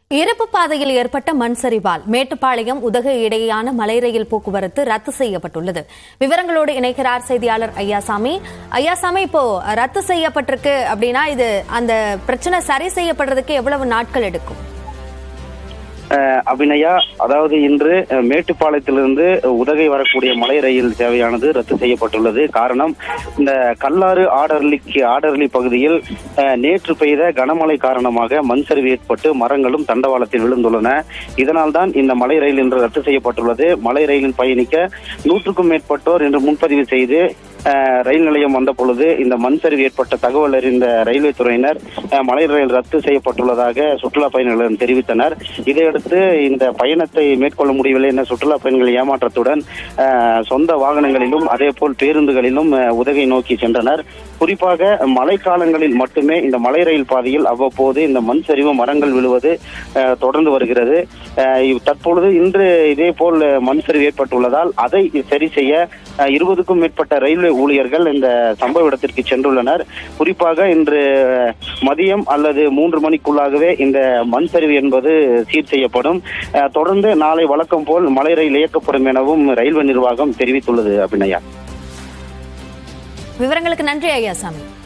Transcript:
இருப்பு பாதையில் ஏற்பட்ட மண் சரிவால் மேட்டுப்பாளையம் உதகை இடையேயான மலை ரயில் போக்குவரத்து ரத்து செய்யப்பட்டுள்ளது. விவரங்களோடு இணைக்கிறார் செய்தியாளர் ஐயாசாமி. இப்போ ரத்து செய்யப்பட்டிருக்கு அப்படின்னா இது அந்த பிரச்சனை சரி செய்யப்படுறதுக்கு எவ்வளவு நாட்கள் எடுக்கும்? அபிநயா, அதாவது இன்று மேட்டுப்பாளையத்திலிருந்து உதகை வரக்கூடிய மலை ரயில் சேவையானது ரத்து செய்யப்பட்டுள்ளது. காரணம், இந்த கல்லாறு ஆடர்லி பகுதியில் நேற்று பெய்த கனமழை காரணமாக மண் சரிவு ஏற்பட்டு மரங்களும் தண்டவாளத்தில் விழுந்துள்ளன. இதனால் தான் இந்த மலை ரயில் இன்று ரத்து செய்யப்பட்டுள்ளது. மலை ரயிலில் பயணிக்க 100க்கும் மேற்பட்டோர் இன்று முன்பதிவு செய்து ரயில் நிலையம் வந்த பொழுது இந்த மண் சரிவு ஏற்பட்ட தகவல் அறிந்த ரயில்வே துறையினர் மலை ரயில் ரத்து செய்யப்பட்டுள்ளதாக சுற்றுலா பயணிகளிடம் தெரிவித்தனர். இதையடுத்து இந்த பயணத்தை மேற்கொள்ள முடியவில்லை என சுற்றுலா பயணிகள் ஏமாற்றத்துடன் சொந்த வாகனங்களிலும் அதே போல் பேருந்துகளிலும் உதகை நோக்கி சென்றனர். குறிப்பாக மழைக்காலங்களில் மட்டுமே இந்த மலை ரயில் பாதையில் அவ்வப்போது இந்த மண் சரிவு மரங்கள் விழுவது தொடர்ந்து வருகிறது. தற்பொழுது இன்று இதே போல் மண் சரிவு ஏற்பட்டுள்ளதால் அதை சரி செய்ய 20க்கும் மேற்பட்ட ரயில்வே ஊழியர்கள் இந்த சம்பவ இடத்திற்கு சென்றுள்ளனர். குறிப்பாக இன்று மதியம் அல்லது 3 மணிக்குள்ளாகவே இந்த மண் சரிவு என்பது சீர் செய்யப்படும். தொடர்ந்து நாளை வழக்கம் போல் மலை ரயில் இயக்கப்படும் எனவும் ரயில்வே நிர்வாகம் தெரிவித்துள்ளது. அபிநயா, விவரங்களுக்கு நன்றி ஐயாசாமி.